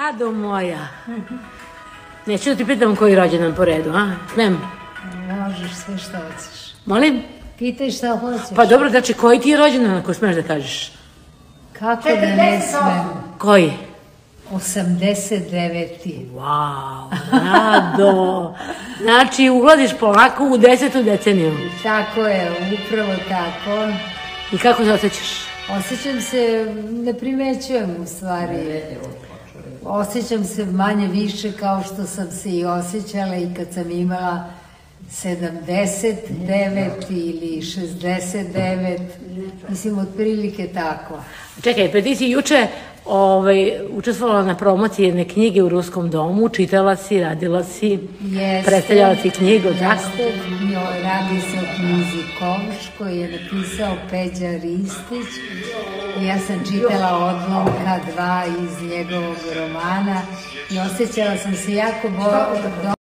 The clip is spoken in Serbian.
Rado moja. Neću da ti pitam koji rođendan po redu, a? Smem? Možeš sve što hoćeš. Molim? Pitaj šta hoćeš. Pa dobro, znači koji ti je rođendan ako smeš da kažeš? Kako da ne smem? Koji? 89. Wow, Rado. Znači, ulaziš polako u 10. deceniju. Tako je, upravo tako. I kako se osjećaš? Osjećam se, ne primećujem u stvari. Osjećam se manje više kao što sam se i osjećala i kad sam imala 79 ili 69. Mislim, otprilike tako. Čekaj, pa ti si juče učestvovala na promociji jedne knjige u Ruskom domu, čitala si, radila si, predstavljala si knjigu, tako? Radi se o knjizi Kovš koju je napisao Peđa Ristić i ja sam čitala odlomka 2 iz njegovog romana i osjećala sam se jako dobro